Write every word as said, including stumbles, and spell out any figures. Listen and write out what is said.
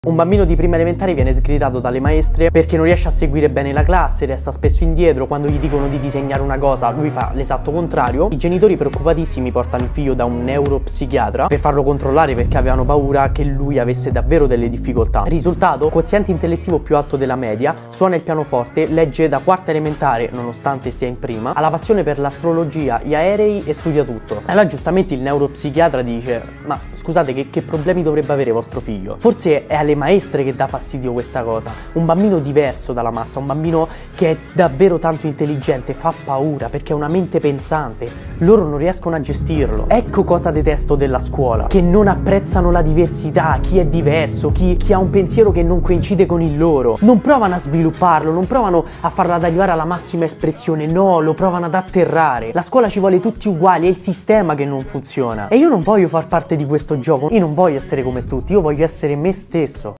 Un bambino di prima elementare viene sgridato dalle maestre perché non riesce a seguire bene la classe, resta spesso indietro. Quando gli dicono di disegnare una cosa, lui fa l'esatto contrario. I genitori preoccupatissimi portano il figlio da un neuropsichiatra per farlo controllare perché avevano paura che lui avesse davvero delle difficoltà. Risultato: quoziente intellettivo più alto della media, suona il pianoforte, legge da quarta elementare nonostante stia in prima, ha la passione per l'astrologia, gli aerei e studia tutto. Allora giustamente il neuropsichiatra dice: ma scusate, che, che problemi dovrebbe avere vostro figlio? Forse è alle maestre che dà fastidio questa cosa. Un bambino diverso dalla massa, un bambino che è davvero tanto intelligente, fa paura perché è una mente pensante, loro non riescono a gestirlo. Ecco cosa detesto della scuola, che non apprezzano la diversità, chi è diverso, chi, chi ha un pensiero che non coincide con il loro. Non provano a svilupparlo, non provano a farlo ad arrivare alla massima espressione, no, lo provano ad atterrare. La scuola ci vuole tutti uguali, è il sistema che non funziona. E io non voglio far parte di questo gioco, io non voglio essere come tutti, io voglio essere me stesso.